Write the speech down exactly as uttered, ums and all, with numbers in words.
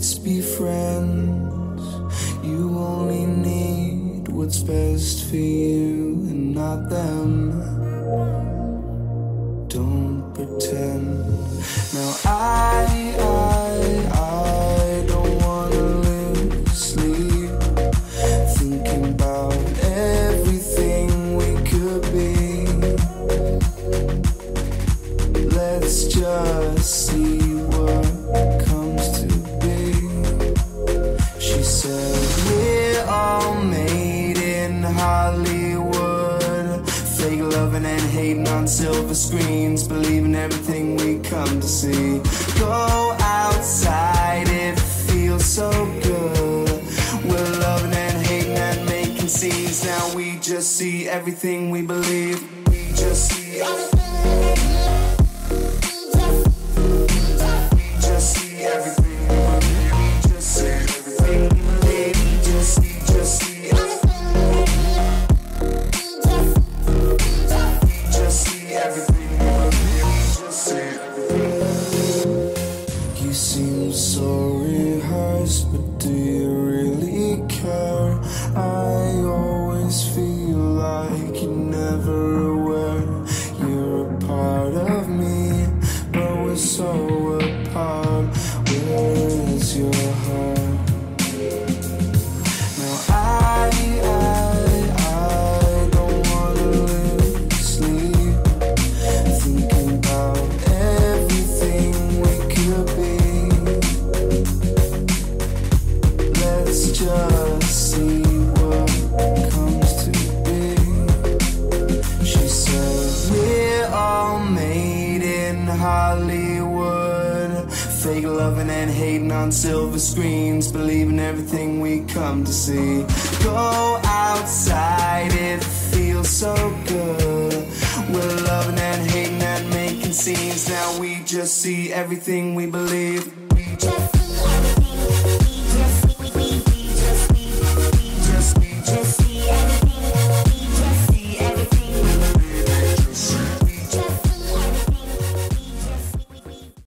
let's be friends. You only need what's best for you and not them. Don't pretend. Now I, I, I don't wanna lose sleep thinking about everything we could be. Let's just see what comes to be. She said, we're all made in Hollywood, fake loving and hating on silver screens, believing everything we come to see. Go outside, it feels so good. We're loving and hating and making scenes. Now we just see everything we believe. We just see everything. Silver screens, believing everything we come to see. Go outside, it feels so good. We're loving and hating and making scenes. Now we just see everything we believe. We just